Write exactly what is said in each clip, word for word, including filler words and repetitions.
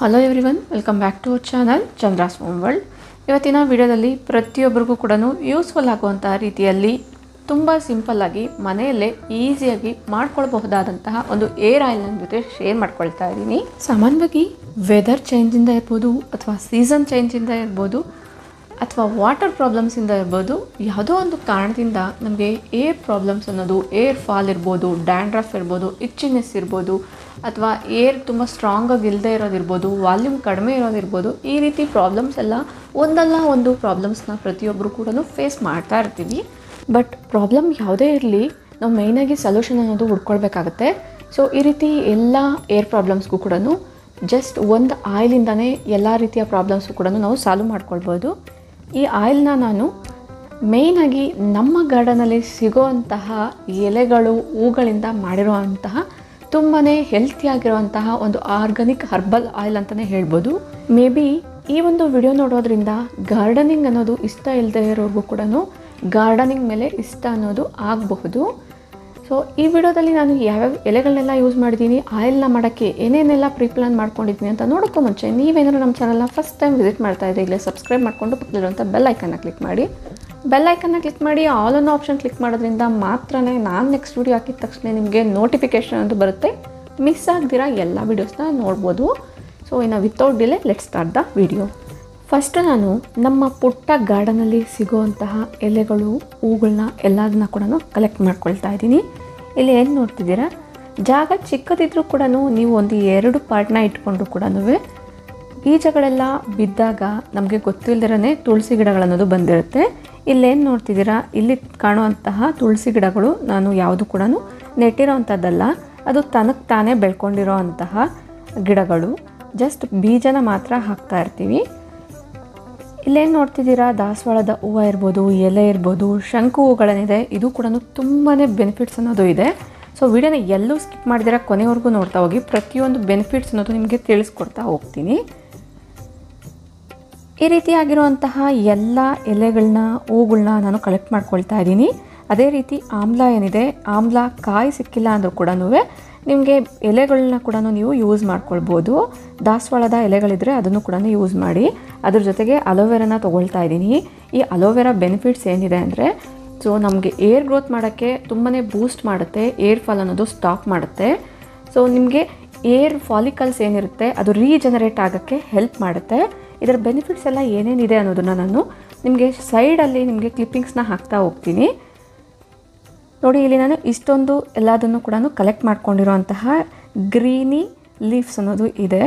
Hello everyone, welcome back to our channel Chandra's home world. ಇವತ್ತಿನ ವಿಡಿಯೋದಲ್ಲಿ ಪ್ರತಿಯೊಬ್ಬರಿಗೂ ಕೂಡ ಯೂಸ್ಫುಲ್ ಆಗುವಂಥ ರೀತಿಯಲ್ಲಿ ತುಂಬ ಸಿಂಪಲ್ಲಾಗಿ ಮನೆಯಲ್ಲೇ ಈಸಿಯಾಗಿ ಮಾಡ್ಕೊಳ್ಬಹುದಾದಂತಹ ಒಂದು ಏರ್ ಆಯಿಲ್ ನನ್ನ ಜೊತೆ ಶೇರ್ ಮಾಡ್ಕೊಳ್ತಾ ಇದ್ದೀನಿ. ಸಾಮಾನ್ಯವಾಗಿ ವೆದರ್ ಚೇಂಜಿಂದ ಇರ್ಬೋದು ಅಥವಾ ಸೀಸನ್ ಚೇಂಜಿಂದ ಇರ್ಬೋದು ಅಥವಾ ವಾಟರ್ ಪ್ರಾಬ್ಲಮ್ಸಿಂದ ಇರ್ಬೋದು, ಯಾವುದೋ ಒಂದು ಕಾರಣದಿಂದ ನಮಗೆ ಏರ್ ಪ್ರಾಬ್ಲಮ್ಸ್ ಅನ್ನೋದು, ಏರ್ ಫಾಲ್ ಇರ್ಬೋದು, ಡ್ಯಾಂಡ್ರಫ್ ಇರ್ಬೋದು, ಇಚ್ಚಿನೆಸ್ ಇರ್ಬೋದು, ಅಥವಾ ಏರ್ ತುಂಬ ಸ್ಟ್ರಾಂಗಾಗಿ ಇಲ್ಲದೆ ಇರೋದಿರ್ಬೋದು, ವಾಲ್ಯೂಮ್ ಕಡಿಮೆ ಇರೋದಿರ್ಬೋದು, ಈ ರೀತಿ ಪ್ರಾಬ್ಲಮ್ಸ್ ಎಲ್ಲ ಒಂದಲ್ಲ ಒಂದು ಪ್ರಾಬ್ಲಮ್ಸ್ನ ಪ್ರತಿಯೊಬ್ಬರು ಕೂಡ ಫೇಸ್ ಮಾಡ್ತಾ ಇರ್ತೀವಿ. ಬಟ್ ಪ್ರಾಬ್ಲಮ್ ಯಾವುದೇ ಇರಲಿ, ನಾವು ಮೇಯ್ನಾಗಿ ಸೊಲ್ಯೂಷನ್ ಅನ್ನೋದು ಹುಡ್ಕೊಳ್ಬೇಕಾಗತ್ತೆ. ಸೊ ಈ ರೀತಿ ಎಲ್ಲ ಏರ್ ಪ್ರಾಬ್ಲಮ್ಸ್ಗೂ ಕೂಡ ಜಸ್ಟ್ ಒಂದು ಆಯಿಲಿಂದನೇ ಎಲ್ಲ ರೀತಿಯ ಪ್ರಾಬ್ಲಮ್ಸು ಕೂಡ ನಾವು ಸಾಲ್ವ್ ಮಾಡ್ಕೊಳ್ಬೋದು. ಈ ಆಯಿಲ್ನ ನಾನು ಮೇಯ್ನಾಗಿ ನಮ್ಮ ಗಾರ್ಡನಲ್ಲಿ ಸಿಗೋವಂತಹ ಎಲೆಗಳು, ಹೂಗಳಿಂದ ಮಾಡಿರುವಂತಹ ತುಂಬಾ ಹೆಲ್ತಿಯಾಗಿರುವಂತಹ ಒಂದು ಆರ್ಗಾನಿಕ್ ಹರ್ಬಲ್ ಆಯಿಲ್ ಅಂತಲೇ ಹೇಳ್ಬೋದು. ಮೇ ಬಿ ಈ ಒಂದು ವಿಡಿಯೋ ನೋಡೋದ್ರಿಂದ ಗಾರ್ಡನಿಂಗ್ ಅನ್ನೋದು ಇಷ್ಟ ಇಲ್ಲದೆ ಇರೋರ್ಗೂ ಕೂಡ ಗಾರ್ಡನಿಂಗ್ ಮೇಲೆ ಇಷ್ಟ ಅನ್ನೋದು ಆಗಬಹುದು. ಸೊ ಈ ವಿಡಿಯೋದಲ್ಲಿ ನಾನು ಯಾವ್ಯಾವ ಎಲೆಗಳನ್ನೆಲ್ಲ ಯೂಸ್ ಮಾಡಿದ್ದೀನಿ, ಆಯಿಲ್ನ ಮಾಡೋಕ್ಕೆ ಏನೇನೆಲ್ಲ ಪ್ರೀ ಪ್ಲಾನ್ ಮಾಡ್ಕೊಂಡಿದ್ದೀನಿ ಅಂತ ನೋಡೋಕ್ಕೂ ಮುಂಚೆ ನೀವೇನಾದ್ರು ನಮ್ಮ ಚಾನಲ್ನ ಫಸ್ಟ್ ಟೈಮ್ ವಿಸಿಟ್ ಮಾಡ್ತಾ ಇದ್ದರೆ ಇಲ್ಲೇ ಸಬ್ಸ್ಕ್ರೈಬ್ ಮಾಡಿಕೊಂಡು ಪಕ್ಕದಲ್ಲಿರುವಂಥ ಬೆಲ್ ಐಕನ್ನ ಕ್ಲಿಕ್ ಮಾಡಿ. ಬೆಲ್ ಐಕನ್ನ ಕ್ಲಿಕ್ ಮಾಡಿ ಆಲ್ ಅನ್ನೋ ಆಪ್ಷನ್ ಕ್ಲಿಕ್ ಮಾಡೋದ್ರಿಂದ ಮಾತ್ರ ನಾನು ನೆಕ್ಸ್ಟ್ ವಿಡಿಯೋ ಹಾಕಿದ ತಕ್ಷಣ ನಿಮಗೆ ನೋಟಿಫಿಕೇಷನ್ ಅಂತ ಬರುತ್ತೆ. ಮಿಸ್ ಆಗದಿರ ಎಲ್ಲ ವೀಡಿಯೋಸ್ನ ನೋಡ್ಬೋದು. ಸೊ ಇನ್ನು without delay let's start the video. First ನಾನು ನಮ್ಮ ಪುಟ್ಟ ಗಾರ್ಡನಲ್ಲಿ ಸಿಗುವಂತಹ ಎಲೆಗಳು, ಹೂಗಳನ್ನ ಎಲ್ಲದನ್ನ ಕೂಡ ಕಲೆಕ್ಟ್ ಮಾಡ್ಕೊಳ್ತಾ ಇದ್ದೀನಿ. ಇಲ್ಲಿ ಏನು ನೋಡ್ತಿದ್ದೀರಾ, ಜಾಗ ಚಿಕ್ಕದಿದ್ರೂ ಕೂಡ ನೀವು ಒಂದು ಎರಡು ಪಾರ್ಟ್ನ ಇಟ್ಕೊಂಡ್ರು ಕೂಡ ಬೀಜಗಳೆಲ್ಲ ಬಿದ್ದಾಗ ನಮಗೆ ಗೊತ್ತಿಲ್ಲದಿರೇ ತುಳಸಿ ಗಿಡಗಳನ್ನೋದು ಬಂದಿರುತ್ತೆ. ಇಲ್ಲೇನು ನೋಡ್ತಿದ್ದೀರಾ, ಇಲ್ಲಿ ಕಾಣುವಂತಹ ತುಳಸಿ ಗಿಡಗಳು ನಾನು ಯಾವುದು ಕೂಡ ನೆಟ್ಟಿರೋ ಅಂಥದ್ದಲ್ಲ, ಅದು ತನಕ್ಕೆ ತಾನೇ ಬೆಳ್ಕೊಂಡಿರೋ ಅಂತಹ ಗಿಡಗಳು. ಜಸ್ಟ್ ಬೀಜನ ಮಾತ್ರ ಹಾಕ್ತಾ ಇರ್ತೀವಿ. ಇಲ್ಲೇನು ನೋಡ್ತಿದ್ದೀರಾ, ದಾಸವಾಳದ ಹೂವು ಇರ್ಬೋದು, ಎಲೆ ಇರ್ಬೋದು, ಶಂಕು ಹೂಗಳೇನಿದೆ, ಇದು ಕೂಡ ತುಂಬಾ ಬೆನಿಫಿಟ್ಸ್ ಅನ್ನೋದು ಇದೆ. ಸೊ ವಿಡಿಯೋನ ಎಲ್ಲೂ ಸ್ಕಿಪ್ ಮಾಡಿದಿರ ಕೊನೆವರೆಗೂ ನೋಡ್ತಾ ಹೋಗಿ, ಪ್ರತಿಯೊಂದು ಬೆನಿಫಿಟ್ಸ್ ಅನ್ನೋದು ನಿಮಗೆ ತಿಳಿಸ್ಕೊಡ್ತಾ ಹೋಗ್ತೀನಿ. ಈ ರೀತಿಯಾಗಿರುವಂತಹ ಎಲ್ಲ ಎಲೆಗಳನ್ನ, ಹೂಗಳನ್ನ ನಾನು ಕಲೆಕ್ಟ್ ಮಾಡ್ಕೊಳ್ತಾ ಇದ್ದೀನಿ. ಅದೇ ರೀತಿ ಆಮ್ಲ ಏನಿದೆ, ಆಮ್ಲ ಕಾಯಿ ಸಿಕ್ಕಿಲ್ಲ ಅಂದರೂ ಕೂಡ ನಿಮಗೆ ಎಲೆಗಳನ್ನ ಕೂಡ ನೀವು ಯೂಸ್ ಮಾಡ್ಕೊಳ್ಬೋದು. ದಾಸವಾಳದ ಎಲೆಗಳಿದ್ರೆ ಅದನ್ನು ಕೂಡ ಯೂಸ್ ಮಾಡಿ. ಅದ್ರ ಜೊತೆಗೆ ಅಲೋವೆರಾನ ತೊಗೊಳ್ತಾ ಇದ್ದೀನಿ. ಈ ಅಲೋವೆರಾ ಬೆನಿಫಿಟ್ಸ್ ಏನಿದೆ ಅಂದರೆ, ಸೊ ನಮಗೆ ಏರ್ ಗ್ರೋತ್ ಮಾಡೋಕ್ಕೆ ತುಂಬಾ ಬೂಸ್ಟ್ ಮಾಡುತ್ತೆ, ಏರ್ ಫಾಲ್ ಅನ್ನೋದು ಸ್ಟಾಪ್ ಮಾಡುತ್ತೆ. ಸೊ ನಿಮಗೆ ಏರ್ ಫಾಲಿಕಲ್ಸ್ ಏನಿರುತ್ತೆ ಅದು ರೀಜನರೇಟ್ ಆಗೋಕ್ಕೆ ಹೆಲ್ಪ್ ಮಾಡುತ್ತೆ. ಇದರ ಬೆನಿಫಿಟ್ಸ್ ಎಲ್ಲ ಏನೇನಿದೆ ಅನ್ನೋದನ್ನು ನಾನು ನಿಮಗೆ ಸೈಡಲ್ಲಿ ನಿಮಗೆ ಕ್ಲಿಪ್ಪಿಂಗ್ಸ್ನ ಹಾಕ್ತಾ ಹೋಗ್ತೀನಿ. ನೋಡಿ, ಇಲ್ಲಿ ನಾನು ಇಷ್ಟೊಂದು ಎಲ್ಲದನ್ನು ಕೂಡ ಕಲೆಕ್ಟ್ ಮಾಡ್ಕೊಂಡಿರೋಂತಹ ಗ್ರೀನಿ ಲೀವ್ಸ್ ಅನ್ನೋದು ಇದೆ.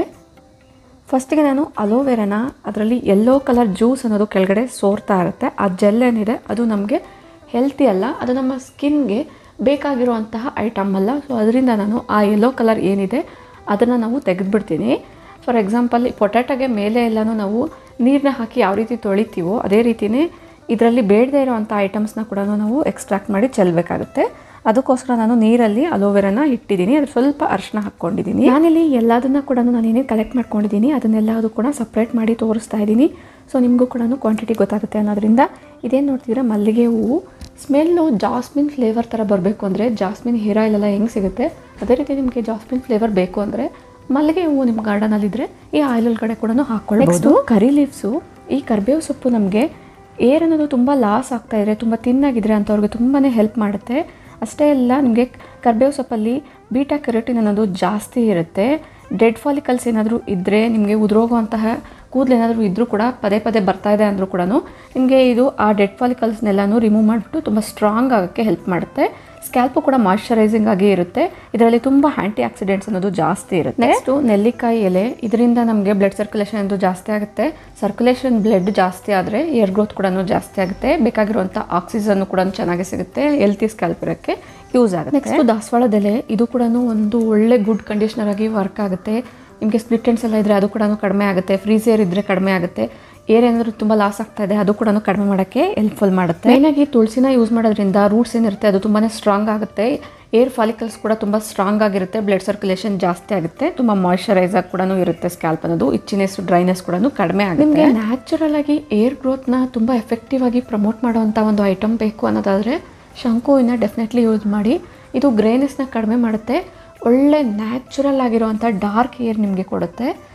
ಫಸ್ಟಿಗೆ ನಾನು ಅಲೋವೆರಾನ, ಅದರಲ್ಲಿ ಯೆಲ್ಲೋ ಕಲರ್ ಜ್ಯೂಸ್ ಅನ್ನೋದು ಕೆಳಗಡೆ ಸೋರ್ತಾ ಇರುತ್ತೆ. ಆ ಜೆಲ್ ಏನಿದೆ ಅದು ನಮಗೆ ಹೆಲ್ತಿ ಅಲ್ಲ, ಅದು ನಮ್ಮ ಸ್ಕಿನ್ಗೆ ಬೇಕಾಗಿರುವಂತಹ ಐಟಮ್ ಅಲ್ಲ. ಸೊ ಅದರಿಂದ ನಾನು ಆ ಯೆಲ್ಲೋ ಕಲರ್ ಏನಿದೆ ಅದನ್ನು ನಾವು ತೆಗೆದುಬಿಡ್ತೀನಿ. ಫಾರ್ ಎಕ್ಸಾಂಪಲ್, ಪೊಟ್ಯಾಟೋಗೆ ಮೇಲೆ ಎಲ್ಲನೂ ನಾವು ನೀರನ್ನ ಹಾಕಿ ಯಾವ ರೀತಿ ತೊಳಿತೀವೋ ಅದೇ ರೀತಿಯೇ ಇದರಲ್ಲಿ ಬೇಡದೇ ಇರೋವಂಥ ಐಟಮ್ಸ್ನ ಕೂಡ ನಾವು ಎಕ್ಸ್ಟ್ರಾಕ್ಟ್ ಮಾಡಿ ಚೆಲ್ಲಬೇಕಾಗುತ್ತೆ. ಅದಕ್ಕೋಸ್ಕರ ನಾನು ನೀರಲ್ಲಿ ಅಲೋವೆರಾನ ಇಟ್ಟಿದ್ದೀನಿ. ಅದು ಸ್ವಲ್ಪ ಅರಿಶಿನ ಹಾಕ್ಕೊಂಡಿದ್ದೀನಿ. ನಾನಿಲ್ಲಿ ಎಲ್ಲದನ್ನು ಕೂಡ ನಾನು ಏನೇನು ಕಲೆಕ್ಟ್ ಮಾಡ್ಕೊಂಡಿದ್ದೀನಿ ಅದನ್ನೆಲ್ಲದು ಕೂಡ ಸಪ್ರೇಟ್ ಮಾಡಿ ತೋರಿಸ್ತಾ ಇದ್ದೀನಿ. ಸೊ ನಿಮಗೂ ಕೂಡ ಕ್ವಾಂಟಿಟಿ ಗೊತ್ತಾಗುತ್ತೆ ಅನ್ನೋದ್ರಿಂದ. ಇದೇನು ನೋಡ್ತಿದ್ರೆ ಮಲ್ಲಿಗೆ ಹೂವು ಸ್ಮೆಲ್ಲು ಜಾಸ್ಮಿನ್ ಫ್ಲೇವರ್ ಥರ ಬರಬೇಕು ಅಂದರೆ, ಜಾಸ್ಮಿನ್ ಹೇರ್ ಆಯಿಲ್ ಎಲ್ಲ ಹೆಂಗೆ ಸಿಗುತ್ತೆ ಅದೇ ರೀತಿ ನಿಮಗೆ ಜಾಸ್ಮಿನ್ ಫ್ಲೇವರ್ ಬೇಕು ಅಂದರೆ ಮಲ್ಲಿಗೆ ಹೂವು ನಿಮ್ಮ ಗಾರ್ಡನಲ್ಲಿದ್ದರೆ ಈ ಆಯಿಲ್ ಒಳಗಡೆ ಕೂಡ ಹಾಕ್ಕೊಳ್ಬೋದು. ಕರಿ ಲೀವ್ಸು, ಈ ಕರಿಬೇವು ಸೊಪ್ಪು ನಮಗೆ ಏರ್ ಅನ್ನೋದು ತುಂಬ ಲಾಸ್ ಆಗ್ತಾ ಇದ್ರೆ, ತುಂಬ ತಿನ್ನಾಗಿದ್ರೆ ಅಂಥವ್ರಿಗೆ ತುಂಬಾ ಹೆಲ್ಪ್ ಮಾಡುತ್ತೆ. ಅಷ್ಟೇ ಅಲ್ಲ, ನಿಮಗೆ ಕರಿಬೇವು ಸೊಪ್ಪಲ್ಲಿ ಬೀಟಾ ಕೆರೋಟಿನ್ ಅನ್ನೋದು ಜಾಸ್ತಿ ಇರುತ್ತೆ. ಡೆಡ್ ಫಾಲಿಕಲ್ಸ್ ಏನಾದರೂ ಇದ್ದರೆ, ನಿಮಗೆ ಉದುರೋಗುವಂತಹ ಕೂದಲು ಏನಾದರೂ ಇದ್ದರೂ ಕೂಡ ಪದೇ ಪದೇ ಬರ್ತಾ ಇದೆ ಅಂದರೂ ಕೂಡ ನಿಮಗೆ ಇದು ಆ ಡೆಡ್ ಫಾಲಿಕಲ್ಸ್ನೆಲ್ಲನೂ ರಿಮೂವ್ ಮಾಡಿಬಿಟ್ಟು ತುಂಬ ಸ್ಟ್ರಾಂಗ್ ಆಗೋಕ್ಕೆ ಹೆಲ್ಪ್ ಮಾಡುತ್ತೆ. ಸ್ಕ್ಯಾಲ್ಪು ಕೂಡ ಮಾಯ್ಶ್ಚರೈಸಿಂಗ್ ಆಗಿ ಇರುತ್ತೆ. ಇದರಲ್ಲಿ ತುಂಬ ಆ್ಯಂಟಿ ಆಕ್ಸಿಡೆಂಟ್ಸ್ ಅನ್ನೋದು ಜಾಸ್ತಿ ಇರುತ್ತೆ. ನೆಕ್ಸ್ಟು ನೆಲ್ಲಿಕಾಯಿ ಎಲೆ, ಇದರಿಂದ ನಮಗೆ ಬ್ಲಡ್ ಸರ್ಕ್ಯುಲೇಷನ್ ಅನ್ನೋದು ಜಾಸ್ತಿ ಆಗುತ್ತೆ. ಸರ್ಕ್ಯುಲೇಷನ್ ಬ್ಲಡ್ ಜಾಸ್ತಿ ಆದರೆ ಏರ್ ಗ್ರೋತ್ ಕೂಡ ಜಾಸ್ತಿ ಆಗುತ್ತೆ. ಬೇಕಾಗಿರುವಂಥ ಆಕ್ಸಿಜನ್ ಕೂಡ ಚೆನ್ನಾಗಿ ಸಿಗುತ್ತೆ. ಹೆಲ್ತಿ ಸ್ಕ್ಯಾಲ್ಪ್ ಇರೋಕ್ಕೆ ಯೂಸ್ ಆಗುತ್ತೆ. ನೆಕ್ಸ್ಟು ದಾಸವಾಳದ ಎಲೆ, ಇದು ಕೂಡ ಒಂದು ಒಳ್ಳೆ ಗುಡ್ ಕಂಡೀಷ್ನರ್ ಆಗಿ ವರ್ಕ್ ಆಗುತ್ತೆ. ನಿಮಗೆ ಸ್ಪ್ಲಿಟ್ ಎಂಡ್ಸ್ ಎಲ್ಲ ಇದ್ದರೆ ಅದು ಕೂಡ ಕಡಿಮೆ ಆಗುತ್ತೆ. ಫ್ರೀಸ್ ಏರ್ ಇದ್ದರೆ ಕಡಿಮೆ ಆಗುತ್ತೆ. ಏರ್ ಏನಾದರೂ ತುಂಬ ಲಾಸ್ ಆಗ್ತಾ ಇದೆ ಅದು ಕೂಡ ಕಡಿಮೆ ಮಾಡೋಕ್ಕೆ ಹೆಲ್ಪ್ಫುಲ್ ಮಾಡುತ್ತೆ. ಮೇಯ್ನಾಗಿ ತುಳಸಿನ ಯೂಸ್ ಮಾಡೋದ್ರಿಂದ ರೂಟ್ಸ್ ಏನಿರುತ್ತೆ ಅದು ತುಂಬಾ ಸ್ಟ್ರಾಂಗ್ ಆಗುತ್ತೆ. ಏರ್ ಫಾಲಿಕಲ್ಸ್ ಕೂಡ ತುಂಬ ಸ್ಟ್ರಾಂಗ್ ಆಗಿರುತ್ತೆ. ಬ್ಲಡ್ ಸರ್ಕ್ಯುಲೇಷನ್ ಜಾಸ್ತಿ ಆಗುತ್ತೆ. ತುಂಬ ಮಾಯ್ಶ್ಚರೈಸ್ ಆಗಿ ಕೂಡ ಇರುತ್ತೆ ಸ್ಕ್ಯಾಲ್ಪ್ ಅನ್ನೋದು. ಇಚ್ಚಿನೆಸ್, ಡ್ರೈನೆಸ್ ಕೂಡ ಕಡಿಮೆ ಆಗುತ್ತೆ. ನಿಮಗೆ ನ್ಯಾಚುರಲ್ ಆಗಿ ಏರ್ ಗ್ರೋತ್ನ ತುಂಬ ಎಫೆಕ್ಟಿವ್ ಆಗಿ ಪ್ರಮೋಟ್ ಮಾಡೋವಂಥ ಒಂದು ಐಟಮ್ ಬೇಕು ಅನ್ನೋದಾದರೆ ಶಂಕು ಹೂವಿನ ಡೆಫಿನೆಟ್ಲಿ ಯೂಸ್ ಮಾಡಿ. ಇದು ಗ್ರೇನೆಸ್ನ ಕಡಿಮೆ ಮಾಡುತ್ತೆ. ಒಳ್ಳೆ ನ್ಯಾಚುರಲ್ ಆಗಿರುವಂಥ ಡಾರ್ಕ್ ಹೇರ್ ನಿಮಗೆ ಕೊಡುತ್ತೆ.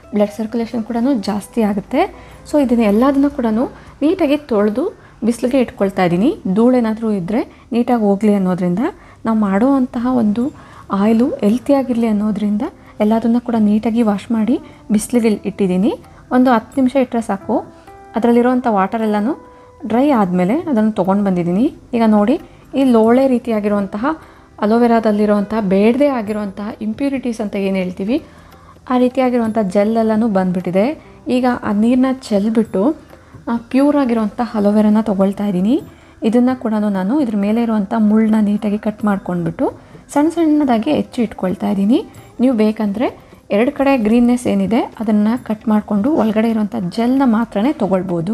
ಬ್ಲಡ್ ಸರ್ಕ್ಯುಲೇಷನ್ ಕೂಡ ಜಾಸ್ತಿ ಆಗುತ್ತೆ. ಸೊ ಇದನ್ನು ಎಲ್ಲದನ್ನು ಕೂಡ ನೀಟಾಗಿ ತೊಳೆದು ಬಿಸಿಲಿಗೆ ಇಟ್ಕೊಳ್ತಾ ಇದ್ದೀನಿ. ಧೂಳೇನಾದರೂ ಇದ್ದರೆ ನೀಟಾಗಿ ಹೋಗಲಿ ಅನ್ನೋದ್ರಿಂದ, ನಾವು ಮಾಡೋ ಅಂತಹ ಒಂದು ಆಯಿಲು ಹೆಲ್ತಿಯಾಗಿರಲಿ ಅನ್ನೋದ್ರಿಂದ ಎಲ್ಲದನ್ನು ಕೂಡ ನೀಟಾಗಿ ವಾಶ್ ಮಾಡಿ ಬಿಸಿಲಿಗೆ ಇಟ್ಟಿದ್ದೀನಿ. ಒಂದು ಹತ್ತು ನಿಮಿಷ ಇಟ್ಟರೆ ಸಾಕು. ಅದರಲ್ಲಿರೋವಂಥ ವಾಟರ್ ಎಲ್ಲನೂ ಡ್ರೈ ಆದಮೇಲೆ ಅದನ್ನು ತೊಗೊಂಡು ಬಂದಿದ್ದೀನಿ. ಈಗ ನೋಡಿ, ಈ ಲೋಳೆ ರೀತಿಯಾಗಿರುವಂತಹ ಅಲೋವೆರಾದಲ್ಲಿರುವಂಥ ಬೇಡದೇ ಆಗಿರುವಂತಹ ಇಂಪ್ಯೂರಿಟೀಸ್ ಅಂತ ಏನು ಹೇಳ್ತೀವಿ, ಆ ರೀತಿಯಾಗಿರುವಂಥ ಜೆಲ್ಲೆಲ್ಲನೂ ಬಂದುಬಿಟ್ಟಿದೆ. ಈಗ ಆ ನೀರನ್ನ ಚೆಲ್ಬಿಟ್ಟು ಪ್ಯೂರ್ ಆಗಿರುವಂಥ ಅಲೋವೆರಾನ ತೊಗೊಳ್ತಾ ಇದ್ದೀನಿ. ಇದನ್ನು ಕೂಡ ನಾನು ಇದ್ರ ಮೇಲೆ ಇರುವಂಥ ಮುಳ್ಳನ್ನ ನೀಟಾಗಿ ಕಟ್ ಮಾಡ್ಕೊಂಡ್ಬಿಟ್ಟು ಸಣ್ಣ ಸಣ್ಣದಾಗಿ ಹೆಚ್ಚಿ ಇಟ್ಕೊಳ್ತಾ ಇದ್ದೀನಿ. ನೀವು ಬೇಕಂದರೆ ಎರಡು ಕಡೆ ಗ್ರೀನ್ನೆಸ್ ಏನಿದೆ ಅದನ್ನು ಕಟ್ ಮಾಡಿಕೊಂಡು ಒಳಗಡೆ ಇರುವಂಥ ಜೆಲ್ನ ಮಾತ್ರನೇ ತೊಗೊಳ್ಬೋದು.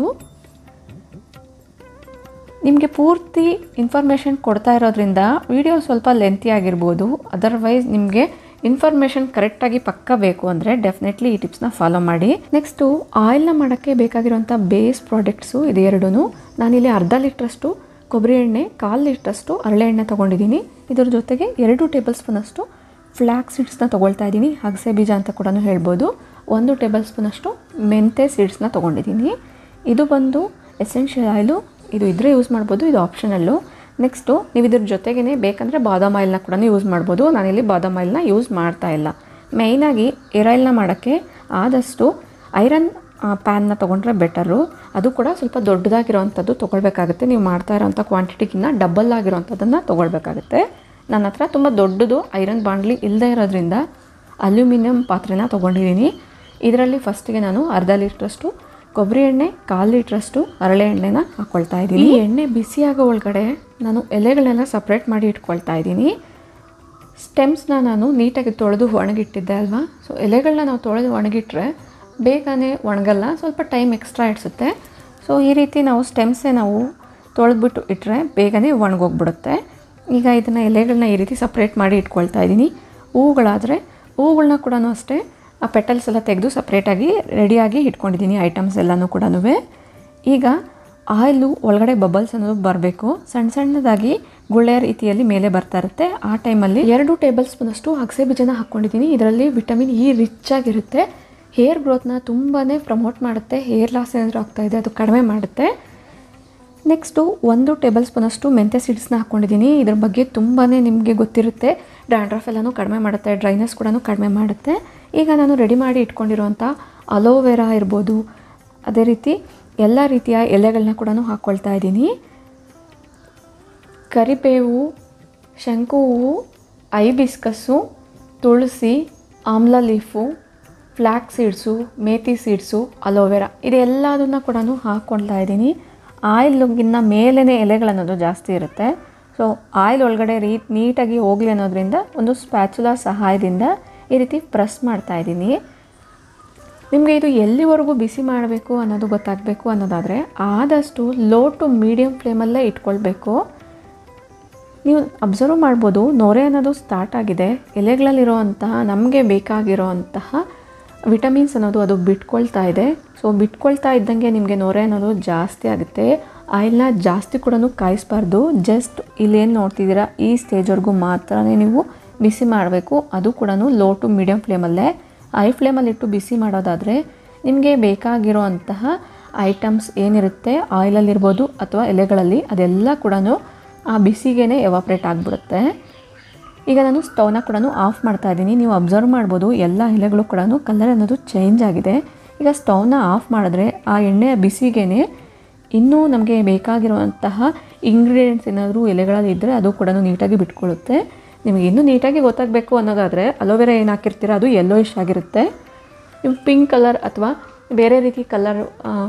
ನಿಮಗೆ ಪೂರ್ತಿ ಇನ್ಫಾರ್ಮೇಷನ್ ಕೊಡ್ತಾ ಇರೋದ್ರಿಂದ ವಿಡಿಯೋ ಸ್ವಲ್ಪ ಲೆಂತಿ ಆಗಿರ್ಬೋದು. ಅದರ್ವೈಸ್ ನಿಮಗೆ ಇನ್ಫಾರ್ಮೇಷನ್ ಕರೆಕ್ಟಾಗಿ ಪಕ್ಕ ಬೇಕು ಅಂದರೆ ಡೆಫಿನೆಟ್ಲಿ ಈ ಟಿಪ್ಸ್ನ ಫಾಲೋ ಮಾಡಿ. ನೆಕ್ಸ್ಟು ಆಯಿಲ್ನ ಮಾಡೋಕ್ಕೆ ಬೇಕಾಗಿರುವಂಥ ಬೇಸ್ ಪ್ರಾಡಕ್ಟ್ಸು ಇದು ಎರಡೂ. ನಾನಿಲ್ಲಿ ಅರ್ಧ ಲೀಟ್ರಷ್ಟು ಕೊಬ್ಬರಿ ಎಣ್ಣೆ, ಕಾಲು ಲೀಟ್ರಷ್ಟು ಹರಳೆ ಎಣ್ಣೆ ತೊಗೊಂಡಿದ್ದೀನಿ. ಇದರ ಜೊತೆಗೆ ಎರಡು ಟೇಬಲ್ ಸ್ಪೂನಷ್ಟು ಫ್ಲ್ಯಾಕ್ಸ್ ಸೀಡ್ಸ್ನ ತೊಗೊಳ್ತಾ ಇದ್ದೀನಿ. ಅಗಸೆ ಬೀಜ ಅಂತ ಕೂಡ ಹೇಳ್ಬೋದು. ಒಂದು ಟೇಬಲ್ ಸ್ಪೂನಷ್ಟು ಮೆಂತೆ ಸೀಡ್ಸ್ನ ತೊಗೊಂಡಿದ್ದೀನಿ. ಇದು ಬಂದು ಎಸೆನ್ಷಿಯಲ್ ಆಯಿಲು. ಇದು ಇದ್ದರೆ ಯೂಸ್ ಮಾಡ್ಬೋದು, ಇದು ಆಪ್ಷನಲ್ಲು. ನೆಕ್ಸ್ಟು ನೀವು ಇದ್ರ ಜೊತೆಗೇ ಬೇಕಂದರೆ ಬಾದಾಮ್ ಆಯಿಲ್ನ ಕೂಡ ಯೂಸ್ ಮಾಡ್ಬೋದು. ನಾನಿಲ್ಲಿ ಬಾದಾಮ್ ಆಯಿಲ್ನ ಯೂಸ್ ಮಾಡ್ತಾ ಇಲ್ಲ. ಮೇಯ್ನಾಗಿ ಏರ್ ಆಯಿಲ್ನ ಮಾಡೋಕ್ಕೆ ಆದಷ್ಟು ಐರನ್ ಪ್ಯಾನ್ನ ತೊಗೊಂಡ್ರೆ ಬೆಟರು. ಅದು ಕೂಡ ಸ್ವಲ್ಪ ದೊಡ್ಡದಾಗಿರೋವಂಥದ್ದು ತೊಗೊಳ್ಬೇಕಾಗುತ್ತೆ. ನೀವು ಮಾಡ್ತಾ ಇರೋವಂಥ ಕ್ವಾಂಟಿಟಿಗಿನ್ನ ಡಬಲ್ ಆಗಿರೋವಂಥದ್ದನ್ನು ತೊಗೊಳ್ಬೇಕಾಗುತ್ತೆ. ನನ್ನ ಹತ್ರ ತುಂಬ ದೊಡ್ಡದು ಐರನ್ ಬಾಂಡ್ಲಿ ಇಲ್ಲದೇ ಇರೋದ್ರಿಂದ ಅಲ್ಯೂಮಿನಿಯಂ ಪಾತ್ರೆನ ತೊಗೊಂಡಿದ್ದೀನಿ. ಇದರಲ್ಲಿ ಫಸ್ಟಿಗೆ ನಾನು ಅರ್ಧ ಲೀಟ್ರಷ್ಟು ಕೊಬ್ಬರಿ ಎಣ್ಣೆ, ಕಾಲು ಲೀಟ್ರಷ್ಟು ಹರಳೆ ಎಣ್ಣೆನ ಹಾಕ್ಕೊಳ್ತಾ ಇದ್ದೀನಿ. ಈ ಎಣ್ಣೆ ಬಿಸಿಯಾಗೋ ಒಳಗಡೆ ನಾನು ಎಲೆಗಳನ್ನೆಲ್ಲ ಸಪ್ರೇಟ್ ಮಾಡಿ ಇಟ್ಕೊಳ್ತಾ ಇದ್ದೀನಿ. ಸ್ಟೆಮ್ಸ್ನ ನಾನು ನೀಟಾಗಿ ತೊಳೆದು ಒಣಗಿಟ್ಟಿದ್ದೆ ಅಲ್ವಾ. ಸೊ ಎಲೆಗಳನ್ನ ನಾವು ತೊಳೆದು ಒಣಗಿಟ್ರೆ ಬೇಗನೆ ಒಣಗಲ್ಲ, ಸ್ವಲ್ಪ ಟೈಮ್ ಎಕ್ಸ್ಟ್ರಾ ಇಡಿಸುತ್ತೆ. ಸೊ ಈ ರೀತಿ ನಾವು ಸ್ಟೆಮ್ಸೇ ನಾವು ತೊಳೆದ್ಬಿಟ್ಟು ಇಟ್ಟರೆ ಬೇಗನೆ ಒಣಗೋಗ್ಬಿಡುತ್ತೆ. ಈಗ ಇದನ್ನು ಎಲೆಗಳನ್ನ ಈ ರೀತಿ ಸಪ್ರೇಟ್ ಮಾಡಿ ಇಟ್ಕೊಳ್ತಾ ಇದ್ದೀನಿ. ಹೂವುಗಳಾದರೆ ಹೂವುಗಳನ್ನ ಕೂಡ ಅಷ್ಟೇ ಆ ಪೆಟಲ್ಸ್ ಎಲ್ಲ ತೆಗೆದು ಸಪ್ರೇಟಾಗಿ ರೆಡಿಯಾಗಿ ಇಟ್ಕೊಂಡಿದ್ದೀನಿ ಐಟಮ್ಸ್ ಎಲ್ಲನೂ ಕೂಡ. ಈಗ ಆಯಿಲು ಒಳಗಡೆ ಬಬಲ್ಸ್ ಅನ್ನೋದು ಬರಬೇಕು. ಸಣ್ಣ ಸಣ್ಣದಾಗಿ ಗುಳ್ಳೆ ರೀತಿಯಲ್ಲಿ ಮೇಲೆ ಬರ್ತಾ ಇರುತ್ತೆ. ಆ ಟೈಮಲ್ಲಿ ಎರಡು ಟೇಬಲ್ ಸ್ಪೂನಷ್ಟು ಅಗಸೆ ಬೀಜನ ಹಾಕ್ಕೊಂಡಿದ್ದೀನಿ. ಇದರಲ್ಲಿ ವಿಟಮಿನ್ ಇ ರಿಚ್ ಆಗಿರುತ್ತೆ. ಹೇರ್ ಗ್ರೋತ್ನ ತುಂಬಾ ಪ್ರಮೋಟ್ ಮಾಡುತ್ತೆ. ಹೇರ್ ಲಾಸ್ ಏನಾದರೂ ಆಗ್ತಾಯಿದೆ ಅದು ಕಡಿಮೆ ಮಾಡುತ್ತೆ. ನೆಕ್ಸ್ಟು ಒಂದು ಟೇಬಲ್ ಸ್ಪೂನಷ್ಟು ಮೆಂತ್ಯ ಸೀಡ್ಸ್ನ ಹಾಕ್ಕೊಂಡಿದ್ದೀನಿ. ಇದ್ರ ಬಗ್ಗೆ ತುಂಬಾ ನಿಮಗೆ ಗೊತ್ತಿರುತ್ತೆ. ಡ್ಯಾಂಡ್ರಫ್ ಎಲ್ಲನೂ ಕಡಿಮೆ ಮಾಡುತ್ತೆ, ಡ್ರೈನೆಸ್ ಕೂಡ ಕಡಿಮೆ ಮಾಡುತ್ತೆ. ಈಗ ನಾನು ರೆಡಿ ಮಾಡಿ ಇಟ್ಕೊಂಡಿರುವಂಥ ಅಲೋವೆರಾ ಇರ್ಬೋದು, ಅದೇ ರೀತಿ ಎಲ್ಲ ರೀತಿಯ ಎಲೆಗಳನ್ನ ಕೂಡ ಹಾಕ್ಕೊಳ್ತಾ ಇದ್ದೀನಿ. ಕರಿಬೇವು, ಶಂಕು ಹೂವು, ಐಬಿಸ್ಕಸ್ಸು, ತುಳಸಿ, ಆಮ್ಲ ಲೀಫು, ಫ್ಲ್ಯಾಕ್ ಸೀಡ್ಸು, ಮೇಥಿ ಸೀಡ್ಸು, ಅಲೋವೆರಾ ಇದೆಲ್ಲದನ್ನು ಕೂಡ ಹಾಕ್ಕೊಳ್ತಾ ಇದ್ದೀನಿ. ಆಯಿಲ್ಗಿನ್ನ ಮೇಲೇ ಎಲೆಗಳನ್ನೋದು ಜಾಸ್ತಿ ಇರುತ್ತೆ. ಸೊ ಆಯಿಲ್ ಒಳಗಡೆ ರೀ ನೀಟಾಗಿ ಹೋಗಲಿ ಅನ್ನೋದ್ರಿಂದ ಒಂದು ಸ್ಪ್ಯಾಚುಲಾ ಸಹಾಯದಿಂದ ಈ ರೀತಿ ಪ್ರೆಸ್ ಮಾಡ್ತಾಯಿದ್ದೀನಿ. ನಿಮಗೆ ಇದು ಎಲ್ಲಿವರೆಗೂ ಬಿಸಿ ಮಾಡಬೇಕು ಅನ್ನೋದು ಗೊತ್ತಾಗಬೇಕು ಅನ್ನೋದಾದರೆ ಆದಷ್ಟು ಲೋ ಟು ಮೀಡಿಯಮ್ ಫ್ಲೇಮಲ್ಲೇ ಇಟ್ಕೊಳ್ಬೇಕು. ನೀವು ಅಬ್ಸರ್ವ್ ಮಾಡ್ಬೋದು, ನೊರೆ ಅನ್ನೋದು ಸ್ಟಾರ್ಟ್ ಆಗಿದೆ. ಎಲೆಗಳಲ್ಲಿರೋವಂತಹ ನಮಗೆ ಬೇಕಾಗಿರೋವಂತಹ ವಿಟಮಿನ್ಸ್ ಅನ್ನೋದು ಅದು ಬಿಟ್ಕೊಳ್ತಾ ಇದೆ. ಸೊ ಬಿಟ್ಕೊಳ್ತಾ ಇದ್ದಂಗೆ ನಿಮಗೆ ನೊರೆ ಅನ್ನೋದು ಜಾಸ್ತಿ ಆಗುತ್ತೆ. ಆಯಿಲ್ನ ಜಾಸ್ತಿ ಕೂಡ ಕಾಯಿಸಬಾರ್ದು. ಜಸ್ಟ್ ಇಲ್ಲೇನು ನೋಡ್ತಿದ್ದೀರಾ ಈ ಸ್ಟೇಜ್ವರೆಗೂ ಮಾತ್ರ ನೀವು ಬಿಸಿ ಮಾಡಬೇಕು. ಅದು ಕೂಡ ಲೋ ಟು ಮೀಡಿಯಮ್ ಫ್ಲೇಮಲ್ಲೇ. ಹೈ ಫ್ಲೇಮಲ್ಲಿಟ್ಟು ಬಿಸಿ ಮಾಡೋದಾದರೆ ನಿಮಗೆ ಬೇಕಾಗಿರೋ ಅಂತಹ ಐಟಮ್ಸ್ ಏನಿರುತ್ತೆ ಆಯಿಲಲ್ಲಿರ್ಬೋದು ಅಥವಾ ಎಲೆಗಳಲ್ಲಿ ಅದೆಲ್ಲ ಕೂಡ ಆ ಬಿಸಿಗೇ ಎವಾಪ್ರೇಟ್ ಆಗಿಬಿಡುತ್ತೆ. ಈಗ ನಾನು ಸ್ಟವ್ನ ಕೂಡ ಆಫ್ ಮಾಡ್ತಾ ಇದ್ದೀನಿ. ನೀವು ಅಬ್ಸರ್ವ್ ಮಾಡ್ಬೋದು ಎಲ್ಲ ಎಲೆಗಳು ಕೂಡ ಕಲರ್ ಅನ್ನೋದು ಚೇಂಜ್ ಆಗಿದೆ. ಈಗ ಸ್ಟವ್ನ ಆಫ್ ಮಾಡಿದ್ರೆ ಆ ಎಣ್ಣೆಯ ಬಿಸಿಗೇ ಇನ್ನೂ ನಮಗೆ ಬೇಕಾಗಿರುವಂತಹ ಇಂಗ್ರೀಡಿಯೆಂಟ್ಸ್ ಏನಾದರೂ ಎಲೆಗಳಲ್ಲಿ ಇದ್ದರೆ ಅದು ಕೂಡ ನೀಟಾಗಿ ಬಿಟ್ಕೊಳ್ಳುತ್ತೆ. ನಿಮಗೆ ಇನ್ನೂ ನೀಟಾಗಿ ಗೊತ್ತಾಗಬೇಕು ಅನ್ನೋದಾದರೆ ಅಲೋವೆರಾ ಏನು ಹಾಕಿರ್ತೀರ ಅದು ಯೆಲ್ಲೋಯಿಶ್ ಆಗಿರುತ್ತೆ. ನೀವು ಪಿಂಕ್ ಕಲರ್ ಅಥವಾ ಬೇರೆ ರೀತಿ ಕಲರ್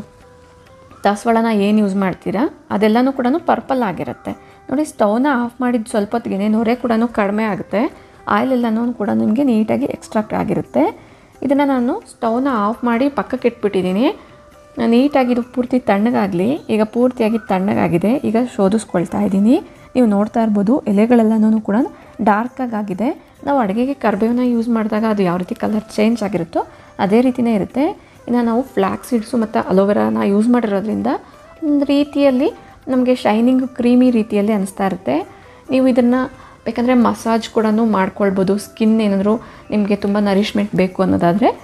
ದಾಸವಾಳನ ಏನು ಯೂಸ್ ಮಾಡ್ತೀರಾ ಅದೆಲ್ಲನೂ ಕೂಡ ಪರ್ಪಲ್ ಆಗಿರುತ್ತೆ. ನೋಡಿ, ಸ್ಟವ್ನ ಆಫ್ ಮಾಡಿದ ಸ್ವಲ್ಪ ಹೊತ್ತಿಗೆ ನೊರೆ ಕೂಡ ಕಡಿಮೆ ಆಗುತ್ತೆ. ಆಯಿಲ್ ಎಲ್ಲನೂ ಕೂಡ ನಿಮಗೆ ನೀಟಾಗಿ ಎಕ್ಸ್ಟ್ರಾಕ್ಟ್ ಆಗಿರುತ್ತೆ. ಇದನ್ನು ನಾನು ಸ್ಟವ್ನ ಆಫ್ ಮಾಡಿ ಪಕ್ಕಕ್ಕೆ ಇಟ್ಬಿಟ್ಟಿದ್ದೀನಿ. ನೀಟಾಗಿ ಇದು ಪೂರ್ತಿ ತಣ್ಣಗಾಗಲಿ. ಈಗ ಪೂರ್ತಿಯಾಗಿ ತಣ್ಣಗಾಗಿದೆ. ಈಗ ಶೋಧಿಸ್ಕೊಳ್ತಾ ಇದ್ದೀನಿ. ನೀವು ನೋಡ್ತಾ ಇರ್ಬೋದು ಎಲೆಗಳೆಲ್ಲನೂ ಕೂಡ ಡಾರ್ಕಾಗಿದೆ. ನಾವು ಅಡುಗೆಗೆ ಕರಿಬೇವನ್ನ ಯೂಸ್ ಮಾಡಿದಾಗ ಅದು ಯಾವ ರೀತಿ ಕಲರ್ ಚೇಂಜ್ ಆಗಿರುತ್ತೋ ಅದೇ ರೀತಿಯೇ ಇರುತ್ತೆ. ಇನ್ನು ನಾವು ಫ್ಲ್ಯಾಕ್ ಸೀಡ್ಸು ಮತ್ತು ಅಲೋವೆರಾನ ಯೂಸ್ ಮಾಡಿರೋದ್ರಿಂದ ಒಂದು ರೀತಿಯಲ್ಲಿ ನಮಗೆ ಶೈನಿಂಗ್ ಕ್ರೀಮಿ ರೀತಿಯಲ್ಲಿ ಅನಿಸ್ತಾ ಇರುತ್ತೆ. ನೀವು ಇದನ್ನು ಬೇಕಂದರೆ ಮಸಾಜ್ ಕೂಡ ಮಾಡ್ಕೊಳ್ಬೋದು. ಸ್ಕಿನ್ ಏನಾದರೂ ನಿಮಗೆ ತುಂಬ ನರಿಶ್ಮೆಂಟ್ ಬೇಕು ಅನ್ನೋದಾದರೆ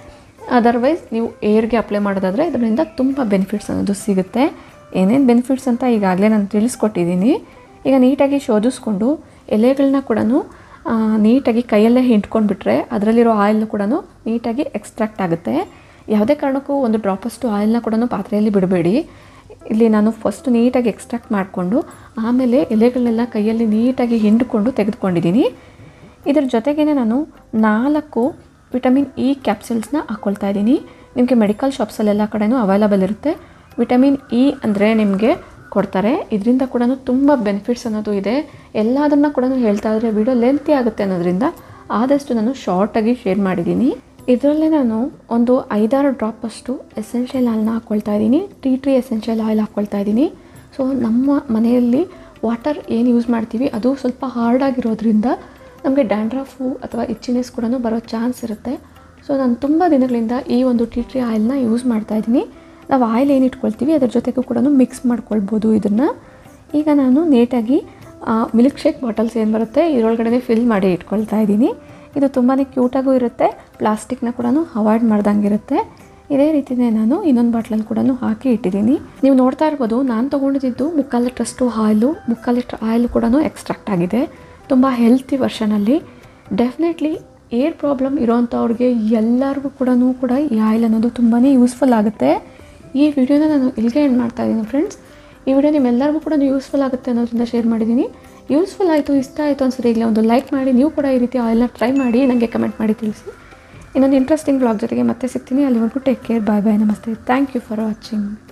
ಅದರ್ವೈಸ್ ನೀವು ಏರ್ಗೆ ಅಪ್ಲೈ ಮಾಡೋದಾದರೆ ಇದರಿಂದ ತುಂಬ ಬೆನಿಫಿಟ್ಸ್ ಅನ್ನೋದು ಸಿಗುತ್ತೆ. ಏನೇನು ಬೆನಿಫಿಟ್ಸ್ ಅಂತ ಈಗಾಗಲೇ ನಾನು ತಿಳಿಸ್ಕೊಟ್ಟಿದ್ದೀನಿ. ಈಗ ನೀಟಾಗಿ ಶೋಧಿಸ್ಕೊಂಡು ಎಲೆಗಳನ್ನ ಕೂಡ ನೀಟಾಗಿ ಕೈಯಲ್ಲೇ ಹಿಂಡ್ಕೊಂಡ್ಬಿಟ್ರೆ ಅದರಲ್ಲಿರೋ ಆಯಿಲ್ನ ಕೂಡ ನೀಟಾಗಿ ಎಕ್ಸ್ಟ್ರಾಕ್ಟ್ ಆಗುತ್ತೆ. ಯಾವುದೇ ಕಾರಣಕ್ಕೂ ಒಂದು ಡ್ರಾಪಷ್ಟು ಆಯಿಲ್ನ ಕೂಡ ಪಾತ್ರೆಯಲ್ಲಿ ಬಿಡಬೇಡಿ. ಇಲ್ಲಿ ನಾನು ಫಸ್ಟ್ ನೀಟಾಗಿ ಎಕ್ಸ್ಟ್ರಾಕ್ಟ್ ಮಾಡಿಕೊಂಡು ಆಮೇಲೆ ಎಲೆಗಳನ್ನೆಲ್ಲ ಕೈಯಲ್ಲಿ ನೀಟಾಗಿ ಹಿಂಡ್ಕೊಂಡು ತೆಗೆದುಕೊಂಡಿದ್ದೀನಿ. ಇದರ ಜೊತೆಗೇ ನಾನು ನಾಲ್ಕು ವಿಟಮಿನ್ ಇ ಕ್ಯಾಪ್ಸೂಲ್ಸ್ನ ಹಾಕ್ಕೊಳ್ತಾ ಇದ್ದೀನಿ. ನಿಮಗೆ ಮೆಡಿಕಲ್ ಶಾಪ್ಸಲ್ಲೆಲ್ಲ ಕಡೆಯೂ ಅವೈಲಬಲ್ ಇರುತ್ತೆ. ವಿಟಮಿನ್ ಇ ಅಂದರೆ ನಿಮಗೆ ಕೊಡ್ತಾರೆ. ಇದರಿಂದ ಕೂಡ ತುಂಬ ಬೆನಿಫಿಟ್ಸ್ ಅನ್ನೋದು ಇದೆ. ಎಲ್ಲದನ್ನು ಕೂಡ ಹೇಳ್ತಾ ಇದ್ದರೆ ವಿಡಿಯೋ ಲೆಂತಿ ಆಗುತ್ತೆ ಅನ್ನೋದ್ರಿಂದ ಆದಷ್ಟು ನಾನು ಶಾರ್ಟಾಗಿ ಶೇರ್ ಮಾಡಿದ್ದೀನಿ. ಇದರಲ್ಲೇ ನಾನು ಒಂದು ಐದಾರು ಡ್ರಾಪಷ್ಟು ಎಸೆನ್ಷಿಯಲ್ ಆಯಿಲ್ನ ಹಾಕ್ಕೊಳ್ತಾ ಇದ್ದೀನಿ. ಟೀ ಟ್ರೀ ಎಸೆನ್ಷಿಯಲ್ ಆಯಿಲ್ ಹಾಕ್ಕೊಳ್ತಾ ಇದ್ದೀನಿ. ಸೊ ನಮ್ಮ ಮನೆಯಲ್ಲಿ ವಾಟರ್ ಏನು ಯೂಸ್ ಮಾಡ್ತೀವಿ ಅದು ಸ್ವಲ್ಪ ಹಾರ್ಡಾಗಿರೋದ್ರಿಂದ ನಮಗೆ ಡ್ಯಾಂಡ್ರಫು ಅಥವಾ ಇಚ್ಚಿನೆಸ್ ಕೂಡ ಬರೋ ಚಾನ್ಸ್ ಇರುತ್ತೆ. ಸೊ ನಾನು ತುಂಬ ದಿನಗಳಿಂದ ಈ ಒಂದು ಟೀ ಟ್ರೀ ಆಯಿಲ್ನ ಯೂಸ್ ಮಾಡ್ತಾಯಿದ್ದೀನಿ. ನಾವು ಆಯಿಲ್ ಏನು ಇಟ್ಕೊಳ್ತೀವಿ ಅದ್ರ ಜೊತೆಗೂ ಕೂಡ ಮಿಕ್ಸ್ ಮಾಡ್ಕೊಳ್ಬೋದು ಇದನ್ನು. ಈಗ ನಾನು ನೀಟಾಗಿ ಮಿಲ್ಕ್ ಶೇಕ್ ಬಾಟಲ್ಸ್ ಏನು ಬರುತ್ತೆ ಇದರೊಳಗಡೆ ಫಿಲ್ ಮಾಡಿ ಇಟ್ಕೊಳ್ತಾ ಇದ್ದೀನಿ. ಇದು ತುಂಬಾ ಕ್ಯೂಟಾಗೂ ಇರುತ್ತೆ, ಪ್ಲಾಸ್ಟಿಕ್ನ ಕೂಡ ಅವಾಯ್ಡ್ ಮಾಡ್ದಂಗೆ ಇರುತ್ತೆ. ಇದೇ ರೀತಿಯೇ ನಾನು ಇನ್ನೊಂದು ಬಾಟ್ಲಲ್ಲಿ ಕೂಡ ಹಾಕಿ ಇಟ್ಟಿದ್ದೀನಿ. ನೀವು ನೋಡ್ತಾ ಇರ್ಬೋದು ನಾನು ತೊಗೊಂಡಿದ್ದು ಮುಕ್ಕಾಲು ಲೀಟ್ರಷ್ಟು ಆಯಿಲು ಮುಕ್ಕಾಲು ಲೀಟ್ರ್ ಆಯಿಲ್ ಕೂಡ ಎಕ್ಸ್ಟ್ರಾಕ್ಟ್ ಆಗಿದೆ. ತುಂಬ ಹೆಲ್ತಿ ವರ್ಷನಲ್ಲಿ. ಡೆಫಿನೆಟ್ಲಿ ಏರ್ ಪ್ರಾಬ್ಲಮ್ ಇರೋವಂಥವ್ರಿಗೆ ಎಲ್ಲರಿಗೂ ಕೂಡ ಕೂಡ ಈ ಆಯಿಲ್ ಅನ್ನೋದು ತುಂಬಾ ಯೂಸ್ಫುಲ್ ಆಗುತ್ತೆ. ಈ ವಿಡಿಯೋನ ನಾನು ಇಲ್ಲಿಗೆ ಎಂಡ್ ಮಾಡ್ತಾ ಇದ್ದೀನಿ ಫ್ರೆಂಡ್ಸ್. ಈ ವಿಡಿಯೋ ನಿಮ್ಮೆಲ್ಲರಿಗೂ ಕೂಡ ಯೂಸ್ಫುಲ್ ಆಗುತ್ತೆ ಅನ್ನೋದ್ರಿಂದ ಶೇರ್ ಮಾಡಿದ್ದೀನಿ. ಯೂಸ್ಫುಲ್ ಆಯಿತು, ಇಷ್ಟ ಆಯಿತು ಅನ್ಸರಿ ಈಗಲೇ ಒಂದು ಲೈಕ್ ಮಾಡಿ, ನೀವು ಕೂಡ ಈ ರೀತಿ ಆಯಿಲ್ನ ಟ್ರೈ ಮಾಡಿ ನನಗೆ ಕಮೆಂಟ್ ಮಾಡಿ ತಿಳಿಸಿ. ಇನ್ನೊಂದು ಇಂಟ್ರೆಸ್ಟಿಂಗ್ ಬ್ಲಾಗ್ ಜೊತೆಗೆ ಮತ್ತೆ ಸಿಗ್ತೀನಿ. ಅಲ್ಲಿವರೆಗೂ ಟೇಕ್ ಕೇರ್, ಬಾಯ್ ಬಾಯ್, ನಮಸ್ತೆ, ಥ್ಯಾಂಕ್ ಯು ಫಾರ್ ವಾಚಿಂಗ್.